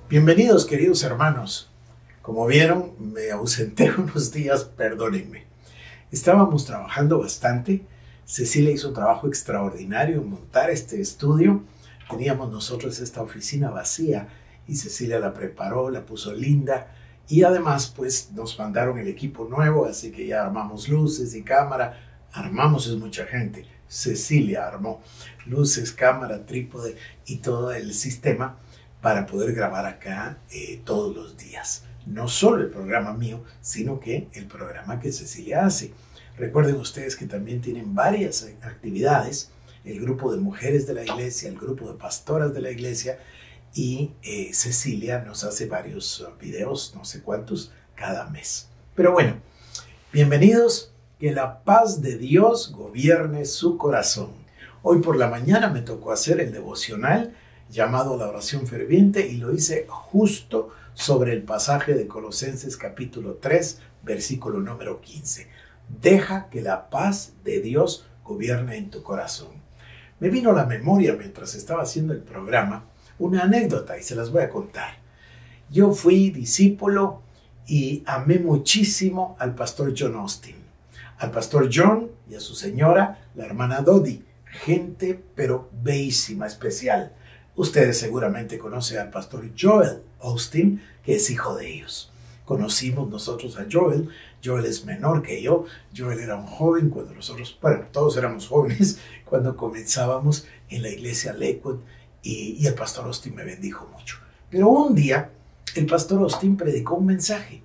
Bienvenidos, queridos hermanos. Como vieron, me ausenté unos días, perdónenme. Estábamos trabajando bastante. Cecilia hizo un trabajo extraordinario en montar este estudio. Teníamos nosotros esta oficina vacía y Cecilia la preparó, la puso linda. Y además, pues, nos mandaron el equipo nuevo, así que ya armamos luces y cámara. Armamos es mucha gente. Cecilia armó luces, cámara, trípode y todo el sistema para poder grabar acá todos los días. No solo el programa mío, sino que el programa que Cecilia hace. Recuerden ustedes que también tienen varias actividades, el grupo de mujeres de la iglesia, el grupo de pastoras de la iglesia, y Cecilia nos hace varios videos, no sé cuántos, cada mes. Pero bueno, bienvenidos, que la paz de Dios gobierne su corazón. Hoy por la mañana me tocó hacer el devocional llamado la oración ferviente y lo hice justo sobre el pasaje de Colosenses capítulo 3, versículo número 15. Deja que la paz de Dios gobierne en tu corazón. Me vino a la memoria mientras estaba haciendo el programa una anécdota y se las voy a contar. Yo fui discípulo y amé muchísimo al pastor John Austin. Al pastor John y a su señora, la hermana Dodie. Gente pero bellísima, especial. Ustedes seguramente conocen al pastor Joel Austin, que es hijo de ellos. Conocimos nosotros a Joel. Joel es menor que yo. Joel era un joven cuando nosotros, bueno, todos éramos jóvenes cuando comenzábamos en la iglesia Lakewood y el pastor Austin me bendijo mucho. Pero un día el pastor Austin predicó un mensaje,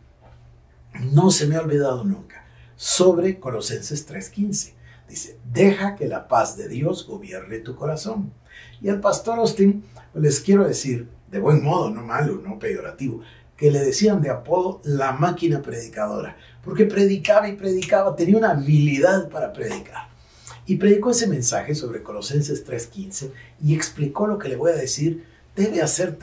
no se me ha olvidado nunca, sobre Colosenses 3:15. Dice, deja que la paz de Dios gobierne tu corazón. Y al pastor Austin, les quiero decir, de buen modo, no malo, no peyorativo, que le decían de apodo la máquina predicadora, porque predicaba y predicaba, tenía una habilidad para predicar. Y predicó ese mensaje sobre Colosenses 3:15 y explicó lo que le voy a decir. Debe hacer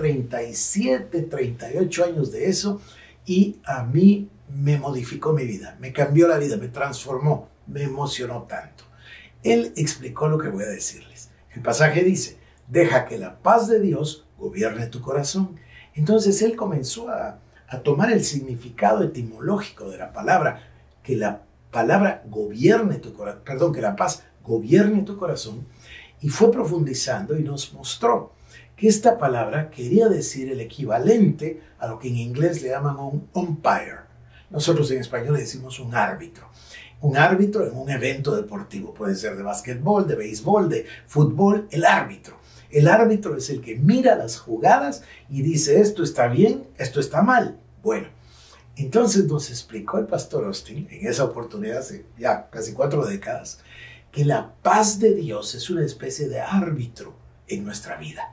37, 38 años de eso y a mí me modificó mi vida, me cambió la vida, me transformó, me emocionó tanto. Él explicó lo que voy a decirles. El pasaje dice, deja que la paz de Dios gobierne tu corazón. Entonces él comenzó a tomar el significado etimológico de la palabra, que la palabra gobierne tu corazón, perdón, que la paz gobierne tu corazón, y fue profundizando y nos mostró que esta palabra quería decir el equivalente a lo que en inglés le llaman un umpire. Nosotros en español le decimos un árbitro. Un árbitro en un evento deportivo, puede ser de básquetbol, de béisbol, de fútbol, el árbitro. El árbitro es el que mira las jugadas y dice esto está bien, esto está mal. Bueno, entonces nos explicó el pastor Austin, en esa oportunidad hace ya casi 4 décadas, que la paz de Dios es una especie de árbitro en nuestra vida.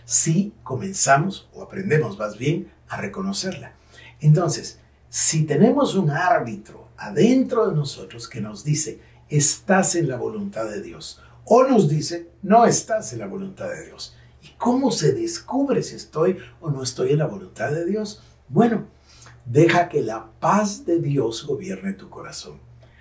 Si comenzamos, o aprendemos más bien, a reconocerla. Entonces, si tenemos un árbitro adentro de nosotros que nos dice, estás en la voluntad de Dios, o nos dice, no estás en la voluntad de Dios. ¿Y cómo se descubre si estoy o no estoy en la voluntad de Dios? Bueno, deja que la paz de Dios gobierne tu corazón.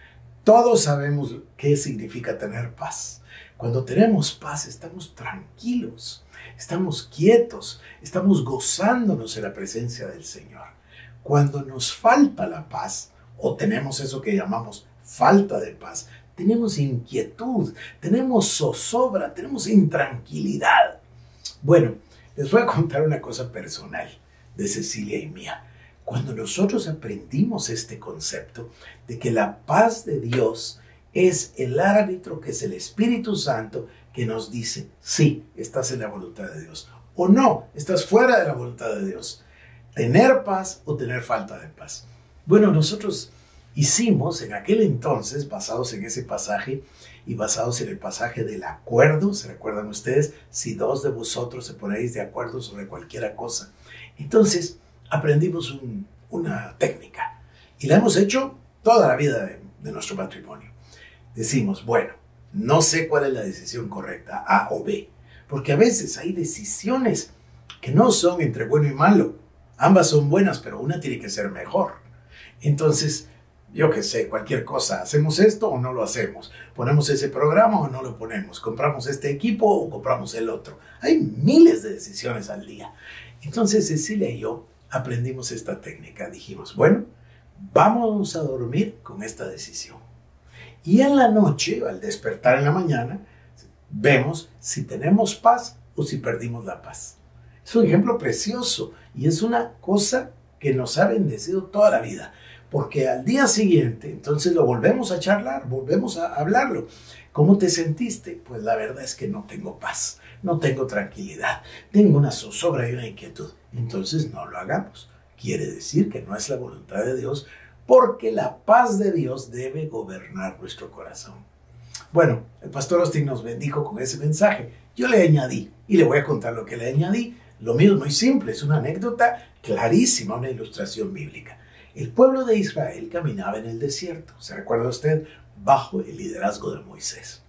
Todos sabemos qué significa tener paz. Cuando tenemos paz, estamos tranquilos, estamos quietos, estamos gozándonos en la presencia del Señor. Cuando nos falta la paz, o tenemos eso que llamamos falta de paz, tenemos inquietud, tenemos zozobra, tenemos intranquilidad. Bueno, les voy a contar una cosa personal de Cecilia y mía. Cuando nosotros aprendimos este concepto de que la paz de Dios es el árbitro, que es el Espíritu Santo, que nos dice, sí, estás en la voluntad de Dios, o no, estás fuera de la voluntad de Dios. Tener paz o tener falta de paz. Bueno, nosotros hicimos en aquel entonces, basados en ese pasaje y basados en el pasaje del acuerdo, ¿se recuerdan ustedes? Si 2 de vosotros se ponéis de acuerdo sobre cualquier cosa. Entonces, aprendimos una técnica y la hemos hecho toda la vida de nuestro matrimonio. Decimos, bueno, no sé cuál es la decisión correcta, A o B, porque a veces hay decisiones que no son entre bueno y malo. Ambas son buenas, pero una tiene que ser mejor. Entonces, yo qué sé, cualquier cosa. ¿Hacemos esto o no lo hacemos? ¿Ponemos ese programa o no lo ponemos? ¿Compramos este equipo o compramos el otro? Hay miles de decisiones al día. Entonces Cecilia y yo aprendimos esta técnica. Dijimos, bueno, vamos a dormir con esta decisión. Y en la noche, al despertar en la mañana, vemos si tenemos paz o si perdimos la paz. Es un ejemplo precioso y es una cosa que nos ha bendecido toda la vida. Porque al día siguiente, entonces lo volvemos a charlar, volvemos a hablarlo. ¿Cómo te sentiste? Pues la verdad es que no tengo paz, no tengo tranquilidad, tengo una zozobra y una inquietud. Entonces no lo hagamos. Quiere decir que no es la voluntad de Dios, porque la paz de Dios debe gobernar nuestro corazón. Bueno, el pastor Austin nos bendijo con ese mensaje. Yo le añadí, y le voy a contar lo que le añadí. Lo mío es muy simple, es una anécdota clarísima, una ilustración bíblica. El pueblo de Israel caminaba en el desierto, ¿se recuerda usted? Bajo el liderazgo de Moisés.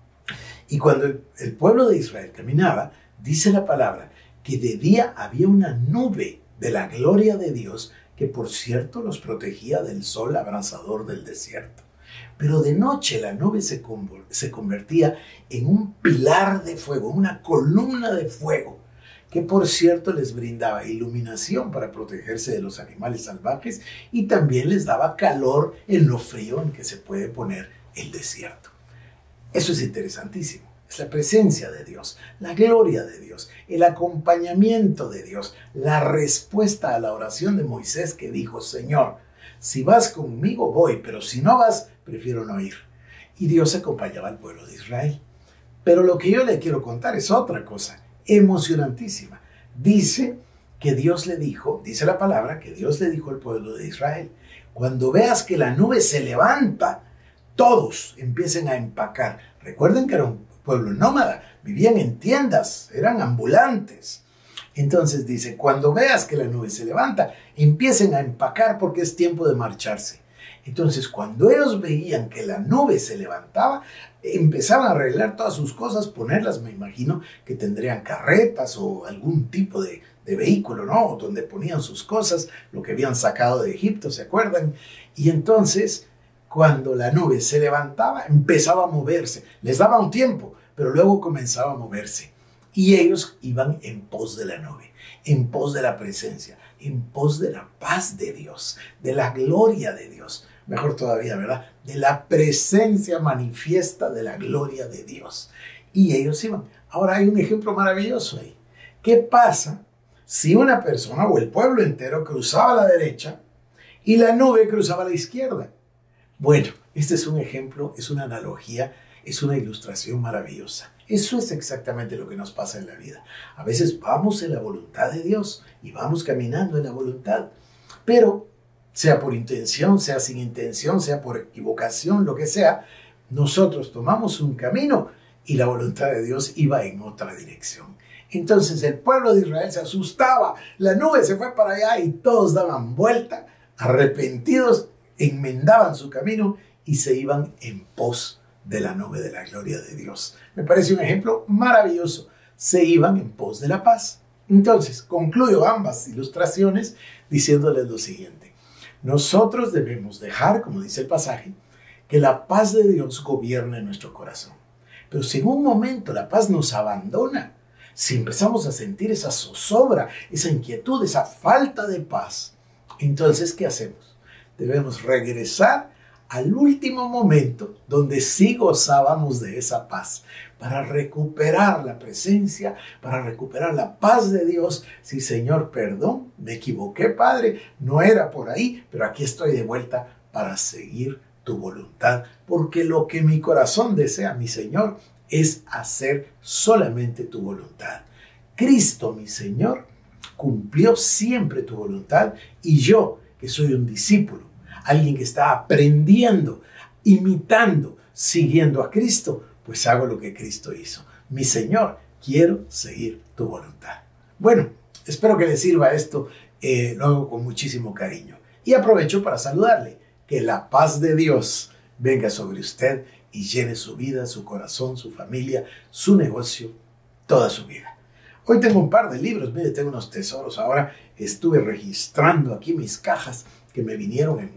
Y cuando el pueblo de Israel caminaba, dice la palabra que de día había una nube de la gloria de Dios que, por cierto, los protegía del sol abrasador del desierto. Pero de noche la nube se convertía en un pilar de fuego, una columna de fuego, que por cierto les brindaba iluminación para protegerse de los animales salvajes y también les daba calor en lo frío en que se puede poner el desierto. Eso es interesantísimo. Es la presencia de Dios, la gloria de Dios, el acompañamiento de Dios, la respuesta a la oración de Moisés que dijo, Señor, si vas conmigo voy, pero si no vas, prefiero no ir. Y Dios acompañaba al pueblo de Israel. Pero lo que yo le quiero contar es otra cosa emocionantísima. Dice que Dios le dijo, dice la palabra, que Dios le dijo al pueblo de Israel, cuando veas que la nube se levanta, todos empiecen a empacar. Recuerden que era un pueblo nómada, vivían en tiendas, eran ambulantes. Entonces dice, cuando veas que la nube se levanta, empiecen a empacar porque es tiempo de marcharse. Entonces, cuando ellos veían que la nube se levantaba, empezaban a arreglar todas sus cosas, ponerlas, me imagino que tendrían carretas o algún tipo de vehículo, ¿no? Donde ponían sus cosas, lo que habían sacado de Egipto, ¿se acuerdan? Y entonces, cuando la nube se levantaba, empezaba a moverse. Les daba un tiempo, pero luego comenzaba a moverse. Y ellos iban en pos de la nube, en pos de la presencia, en pos de la paz de Dios, de la gloria de Dios. Mejor todavía, ¿verdad? De la presencia manifiesta de la gloria de Dios. Y ellos iban. Ahora hay un ejemplo maravilloso ahí. ¿Qué pasa si una persona o el pueblo entero cruzaba a la derecha y la nube cruzaba a la izquierda? Bueno, este es un ejemplo, es una analogía, es una ilustración maravillosa. Eso es exactamente lo que nos pasa en la vida. A veces vamos en la voluntad de Dios y vamos caminando en la voluntad, pero sea por intención, sea sin intención, sea por equivocación, lo que sea, nosotros tomamos un camino y la voluntad de Dios iba en otra dirección. Entonces el pueblo de Israel se asustaba, la nube se fue para allá y todos daban vuelta, arrepentidos, enmendaban su camino y se iban en pos de la nube de la gloria de Dios. Me parece un ejemplo maravilloso. Se iban en pos de la paz. Entonces, concluyo ambas ilustraciones diciéndoles lo siguiente. Nosotros debemos dejar, como dice el pasaje, que la paz de Dios gobierne nuestro corazón. Pero si en un momento la paz nos abandona, si empezamos a sentir esa zozobra, esa inquietud, esa falta de paz, entonces, ¿qué hacemos? Debemos regresar al último momento donde sí gozábamos de esa paz, para recuperar la presencia, para recuperar la paz de Dios. Sí, Señor, perdón, me equivoqué, Padre, no era por ahí, pero aquí estoy de vuelta para seguir tu voluntad, porque lo que mi corazón desea, mi Señor, es hacer solamente tu voluntad. Cristo, mi Señor, cumplió siempre tu voluntad y yo, que soy un discípulo, alguien que está aprendiendo, imitando, siguiendo a Cristo, pues hago lo que Cristo hizo. Mi Señor, quiero seguir tu voluntad. Bueno, espero que le sirva esto, lo hago con muchísimo cariño. Y aprovecho para saludarle. Que la paz de Dios venga sobre usted y llene su vida, su corazón, su familia, su negocio, toda su vida. Hoy tengo un par de libros, mire, tengo unos tesoros. Ahora estuve registrando aquí mis cajas que me vinieron en el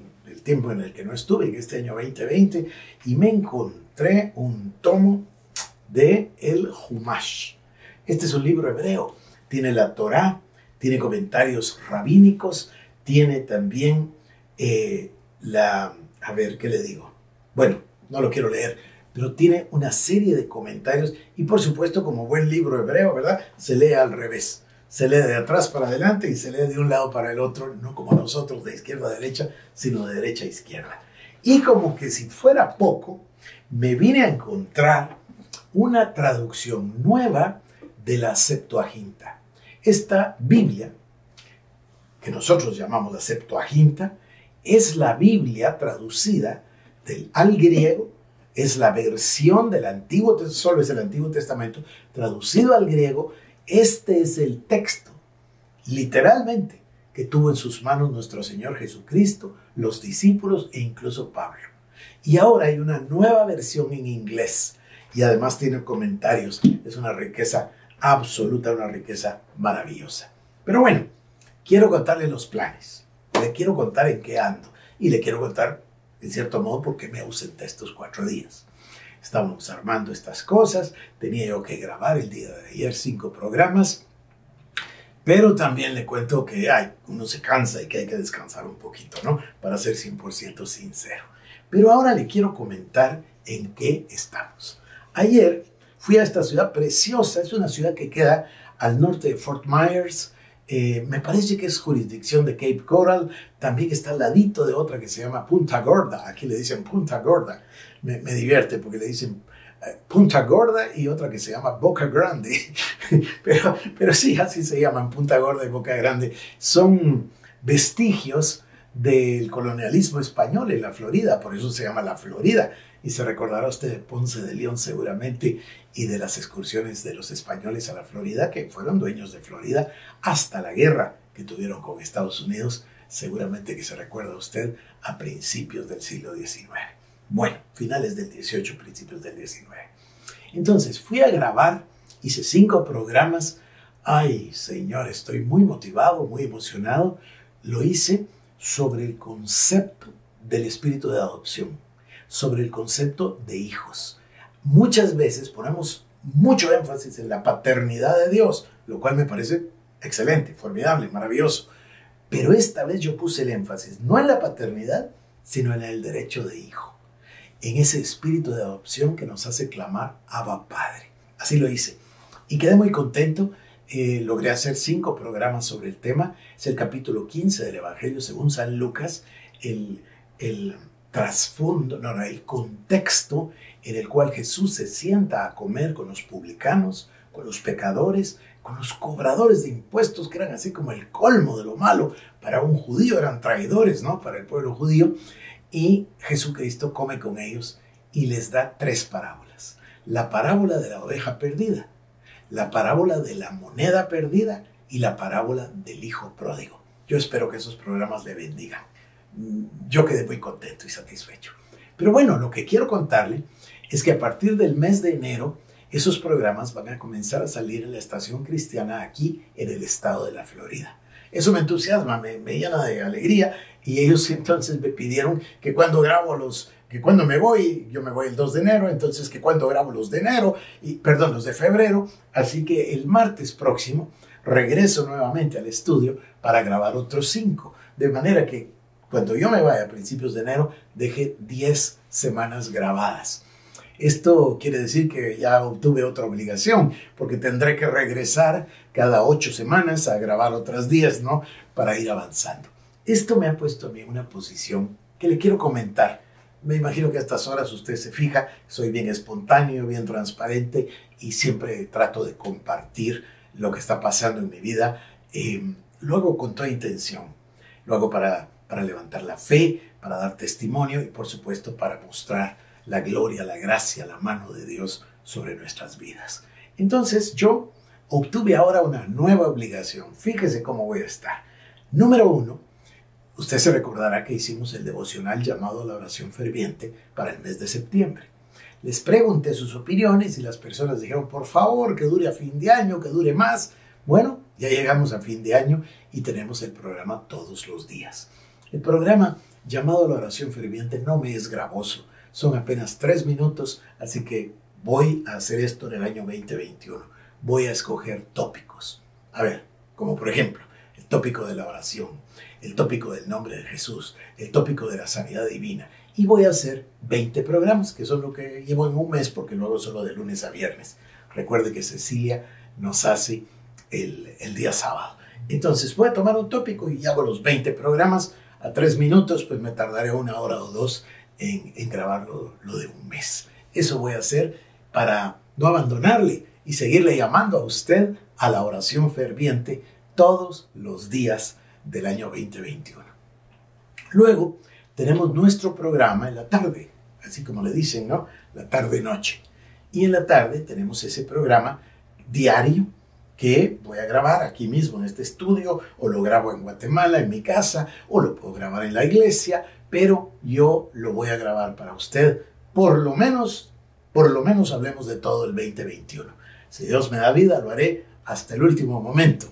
tiempo en el que no estuve, en este año 2020, y me encontré un tomo de el Humash. Este es un libro hebreo, tiene la Torá, tiene comentarios rabínicos, tiene también a ver, ¿qué le digo? Bueno, no lo quiero leer, pero tiene una serie de comentarios y por supuesto, como buen libro hebreo, ¿verdad? Se lee al revés. Se lee de atrás para adelante y se lee de un lado para el otro, no como nosotros de izquierda a derecha, sino de derecha a izquierda. Y como que si fuera poco, me vine a encontrar una traducción nueva de la Septuaginta. Esta Biblia, que nosotros llamamos la Septuaginta, es la Biblia traducida al griego, es la versión del Antiguo Testamento, solo es el Antiguo Testamento, traducido al griego. Este es el texto, literalmente, que tuvo en sus manos nuestro Señor Jesucristo, los discípulos e incluso Pablo. Y ahora hay una nueva versión en inglés y además tiene comentarios. Es una riqueza absoluta, una riqueza maravillosa. Pero bueno, quiero contarle los planes, le quiero contar en qué ando y le quiero contar, en cierto modo, por qué me ausenté estos 4 días. Estábamos armando estas cosas, tenía yo que grabar el día de ayer 5 programas, pero también le cuento que uno se cansa y que hay que descansar un poquito, ¿no? Para ser 100% sincero. Pero ahora le quiero comentar en qué estamos. Ayer fui a esta ciudad preciosa, es una ciudad que queda al norte de Fort Myers, me parece que es jurisdicción de Cape Coral, también está al ladito de otra que se llama Punta Gorda, aquí le dicen Punta Gorda, me divierte porque le dicen Punta Gorda y otra que se llama Boca Grande, pero sí, así se llaman, Punta Gorda y Boca Grande, son vestigios del colonialismo español en la Florida, por eso se llama la Florida, y se recordará usted de Ponce de León seguramente y de las excursiones de los españoles a la Florida, que fueron dueños de Florida hasta la guerra que tuvieron con Estados Unidos, seguramente que se recuerda usted a principios del siglo XIX. Bueno, finales del 18, principios del 19. Entonces, fui a grabar, hice 5 programas. Ay, señor, estoy muy motivado, muy emocionado. Lo hice sobre el concepto del espíritu de adopción, sobre el concepto de hijos. Muchas veces ponemos mucho énfasis en la paternidad de Dios, lo cual me parece excelente, formidable, maravilloso. Pero esta vez yo puse el énfasis no en la paternidad, sino en el derecho de hijo, en ese espíritu de adopción que nos hace clamar Abba Padre. Así lo hice y quedé muy contento. Logré hacer 5 programas sobre el tema. Es el capítulo 15 del Evangelio según San Lucas, el trasfondo, el contexto en el cual Jesús se sienta a comer con los publicanos, con los pecadores, con los cobradores de impuestos, que eran así como el colmo de lo malo. Para un judío eran traidores, ¿no? Para el pueblo judío. Y Jesucristo come con ellos y les da 3 parábolas. La parábola de la oveja perdida, la parábola de la moneda perdida y la parábola del hijo pródigo. Yo espero que esos programas le bendigan. Yo quedé muy contento y satisfecho. Pero bueno, lo que quiero contarle es que a partir del mes de enero, esos programas van a comenzar a salir en la estación cristiana aquí en el estado de la Florida. Eso me entusiasma, me llena de alegría y ellos entonces me pidieron que cuando grabo que cuando me voy, yo me voy el 2 de enero, entonces que cuando grabo los de febrero, así que el martes próximo regreso nuevamente al estudio para grabar otros 5, de manera que cuando yo me vaya a principios de enero, deje 10 semanas grabadas. Esto quiere decir que ya obtuve otra obligación, porque tendré que regresar cada 8 semanas a grabar otras 10, ¿no? Para ir avanzando. Esto me ha puesto a mí en una posición que le quiero comentar. Me imagino que a estas horas usted se fija, soy bien espontáneo, bien transparente y siempre trato de compartir lo que está pasando en mi vida. Lo hago con toda intención. Lo hago para levantar la fe, para dar testimonio y por supuesto para mostrar la gloria, la gracia, la mano de Dios sobre nuestras vidas. Entonces yo obtuve ahora una nueva obligación. Fíjese cómo voy a estar. Número 1, usted se recordará que hicimos el devocional llamado la oración ferviente para el mes de septiembre. Les pregunté sus opiniones y las personas dijeron, por favor, que dure a fin de año, que dure más. Bueno, ya llegamos a fin de año y tenemos el programa todos los días. El programa llamado a la oración ferviente no me es gravoso. Son apenas 3 minutos, así que voy a hacer esto en el año 2021. Voy a escoger tópicos. A ver, como por ejemplo, el tópico de la oración, el tópico del nombre de Jesús, el tópico de la sanidad divina. Y voy a hacer 20 programas, que son lo que llevo en un mes, porque luego solo de lunes a viernes. Recuerde que Cecilia nos hace el día sábado. Entonces voy a tomar un tópico y hago los 20 programas a 3 minutos, pues me tardaré 1 hora o 2 en grabarlo lo de un mes. Eso voy a hacer para no abandonarle y seguirle llamando a usted a la oración ferviente todos los días del año 2021. Luego tenemos nuestro programa en la tarde, así como le dicen, ¿no? La tarde-noche. Y en la tarde tenemos ese programa diario que voy a grabar aquí mismo en este estudio, o lo grabo en Guatemala, en mi casa, o lo puedo grabar en la iglesia, pero yo lo voy a grabar para usted, por lo menos hablemos de todo el 2021. Si Dios me da vida, lo haré hasta el último momento,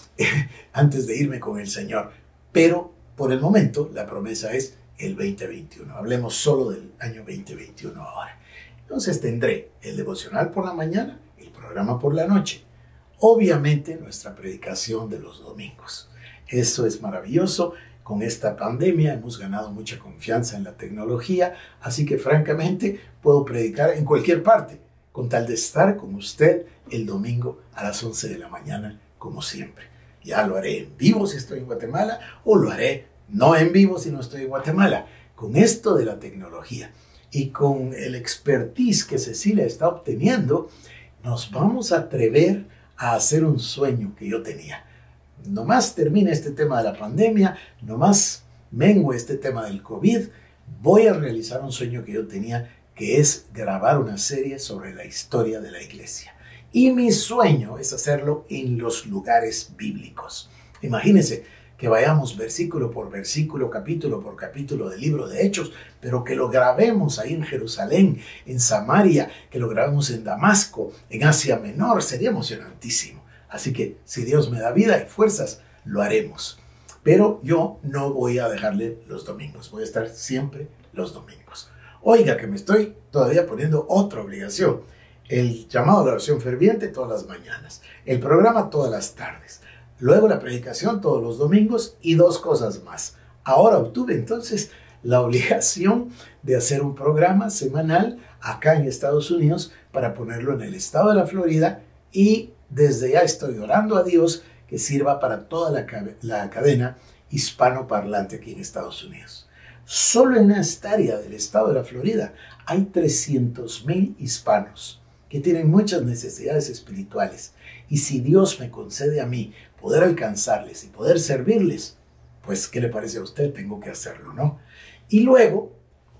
antes de irme con el Señor. Pero por el momento, la promesa es el 2021. Hablemos solo del año 2021 ahora. Entonces tendré el devocional por la mañana, el programa por la noche. Obviamente nuestra predicación de los domingos. Eso es maravilloso. Con esta pandemia hemos ganado mucha confianza en la tecnología, así que francamente puedo predicar en cualquier parte, con tal de estar con usted el domingo a las 11 de la mañana, como siempre. Ya lo haré en vivo si estoy en Guatemala, o lo haré no en vivo si no estoy en Guatemala. Con esto de la tecnología y con el expertise que Cecilia está obteniendo, nos vamos a atrever a hacer un sueño que yo tenía. Nomás termine este tema de la pandemia, nomás mengue este tema del COVID, voy a realizar un sueño que yo tenía, que es grabar una serie sobre la historia de la iglesia. Y mi sueño es hacerlo en los lugares bíblicos. Imagínense que vayamos versículo por versículo, capítulo por capítulo del libro de Hechos, pero que lo grabemos ahí en Jerusalén, en Samaria, que lo grabemos en Damasco, en Asia Menor. Sería emocionantísimo. Así que si Dios me da vida y fuerzas, lo haremos. Pero yo no voy a dejarle los domingos. Voy a estar siempre los domingos. Oiga, que me estoy todavía poniendo otra obligación. El llamado a la oración ferviente todas las mañanas. El programa todas las tardes. Luego la predicación todos los domingos y 2 cosas más. Ahora obtuve entonces la obligación de hacer un programa semanal acá en Estados Unidos para ponerlo en el estado de la Florida, y desde ya estoy orando a Dios que sirva para toda la cadena hispanoparlante aquí en Estados Unidos. Solo en esta área del estado de la Florida hay 300,000 hispanos que tienen muchas necesidades espirituales. Y si Dios me concede a mí poder alcanzarles y poder servirles, pues, ¿qué le parece a usted? Tengo que hacerlo, ¿no? Y luego,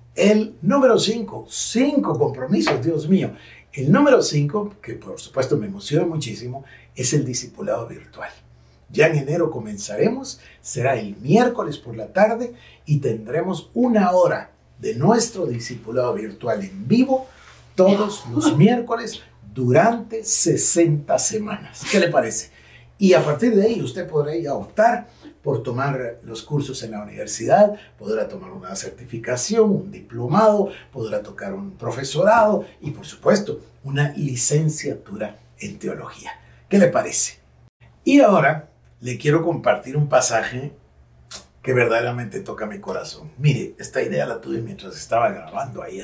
el número 5 compromisos, Dios mío. El número 5, que por supuesto me emociona muchísimo, es el discipulado virtual. Ya en enero comenzaremos, será el miércoles por la tarde y tendremos 1 hora de nuestro discipulado virtual en vivo todos los miércoles durante 60 semanas. ¿Qué le parece? Y a partir de ahí usted podrá ya optar por tomar los cursos en la universidad, podrá tomar una certificación, un diplomado, podrá tocar un profesorado y por supuesto una licenciatura en teología. ¿Qué le parece? Y ahora le quiero compartir un pasaje que verdaderamente toca mi corazón. Mire, esta idea la tuve mientras estaba grabando ayer.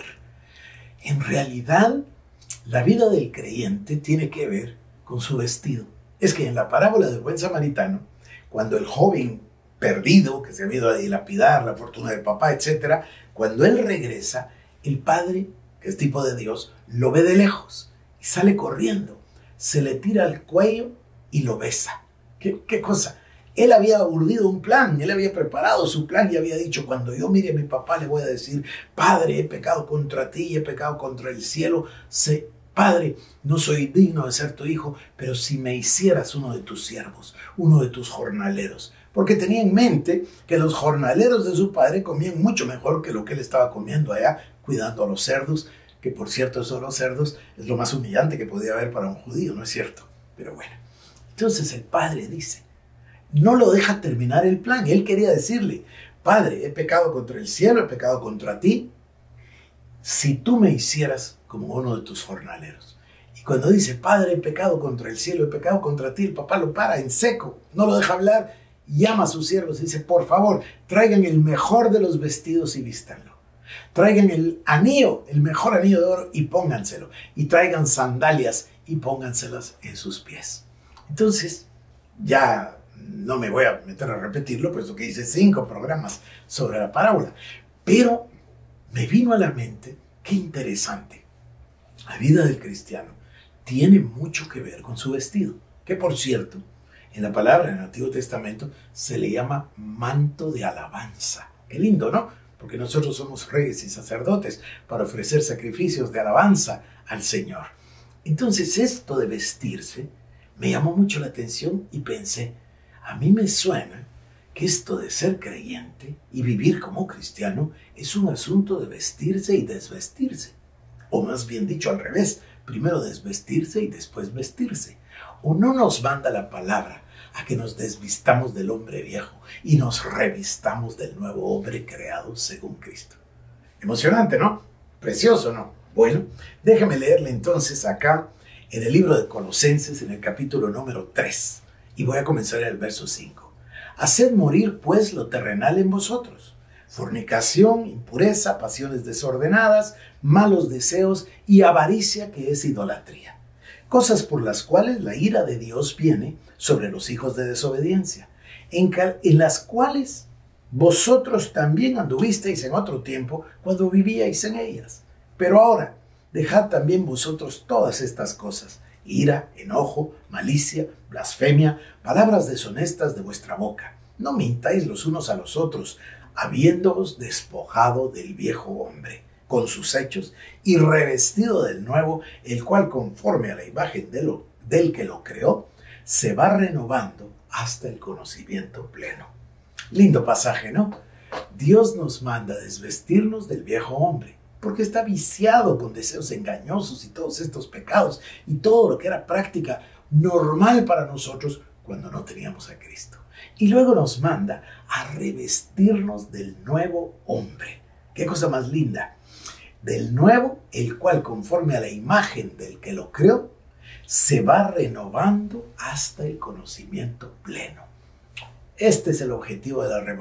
En realidad, la vida del creyente tiene que ver con su vestido. Es que en la parábola del buen samaritano, cuando el joven perdido, que se ha ido a dilapidar la fortuna del papá, etc., cuando él regresa, el padre, que es tipo de Dios, lo ve de lejos y sale corriendo, se le tira al cuello y lo besa. ¿Qué cosa? Él había urdido un plan, él había preparado su plan y había dicho: cuando yo mire a mi papá le voy a decir: Padre, he pecado contra ti, he pecado contra el cielo. Padre, no soy digno de ser tu hijo, pero si me hicieras uno de tus siervos, uno de tus jornaleros. Porque tenía en mente que los jornaleros de su padre comían mucho mejor que lo que él estaba comiendo allá, cuidando a los cerdos, que por cierto eso de los cerdos es lo más humillante que podía haber para un judío, ¿no es cierto? Pero bueno, entonces el padre dice, no lo deja terminar el plan. Él quería decirle: Padre, he pecado contra el cielo, he pecado contra ti. Si tú me hicieras como uno de tus jornaleros. Y cuando dice, Padre, he pecado contra el cielo, he pecado contra ti, el papá lo para en seco, no lo deja hablar, llama a sus siervos y dice, por favor, traigan el mejor de los vestidos y vístanlo. Traigan el anillo, el mejor anillo de oro y pónganselo. Y traigan sandalias y pónganselas en sus pies. Entonces, ya no me voy a meter a repetirlo, puesto que hice 5 programas sobre la parábola. Pero me vino a la mente, qué interesante. La vida del cristiano tiene mucho que ver con su vestido. Que por cierto, en la palabra en el Antiguo Testamento se le llama manto de alabanza. Qué lindo, ¿no? Porque nosotros somos reyes y sacerdotes para ofrecer sacrificios de alabanza al Señor. Entonces esto de vestirse me llamó mucho la atención y pensé, a mí me suena que esto de ser creyente y vivir como cristiano es un asunto de vestirse y desvestirse. O más bien dicho al revés, primero desvestirse y después vestirse. ¿O no nos manda la palabra a que nos desvistamos del hombre viejo y nos revistamos del nuevo hombre creado según Cristo? Emocionante, ¿no? Precioso, ¿no? Bueno, déjame leerle entonces acá en el libro de Colosenses, en el capítulo número 3, y voy a comenzar en el verso 5. Haced morir pues lo terrenal en vosotros: fornicación, impureza, pasiones desordenadas, malos deseos y avaricia, que es idolatría. Cosas por las cuales la ira de Dios viene sobre los hijos de desobediencia, en las cuales vosotros también anduvisteis en otro tiempo cuando vivíais en ellas. Pero ahora, dejad también vosotros todas estas cosas: ira, enojo, malicia, blasfemia, palabras deshonestas de vuestra boca. No mintáis los unos a los otros, habiéndoos despojado del viejo hombre con sus hechos y revestido del nuevo, el cual conforme a la imagen del que lo creó, se va renovando hasta el conocimiento pleno. Lindo pasaje, ¿no? Dios nos manda a desvestirnos del viejo hombre, porque está viciado con deseos engañosos y todos estos pecados y todo lo que era práctica normal para nosotros cuando no teníamos a Cristo. Y luego nos manda a revestirnos del nuevo hombre. ¡Qué cosa más linda! Del nuevo, el cual conforme a la imagen del que lo creó, se va renovando hasta el conocimiento pleno. Este es el objetivo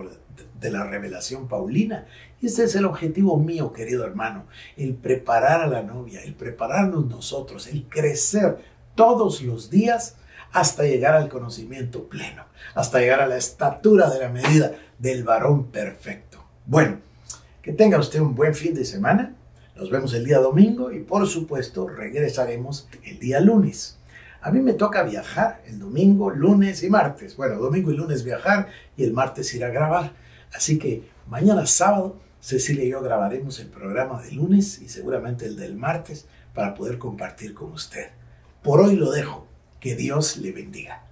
de la revelación paulina. Y este es el objetivo mío, querido hermano, el preparar a la novia, el prepararnos nosotros, el crecer todos los días hasta llegar al conocimiento pleno, hasta llegar a la estatura de la medida del varón perfecto. Bueno, que tenga usted un buen fin de semana. Nos vemos el día domingo y por supuesto regresaremos el día lunes. A mí me toca viajar el domingo, lunes y martes. Bueno, domingo y lunes viajar y el martes ir a grabar. Así que mañana sábado Cecilia y yo grabaremos el programa del lunes y seguramente el del martes para poder compartir con usted. Por hoy lo dejo. Que Dios le bendiga.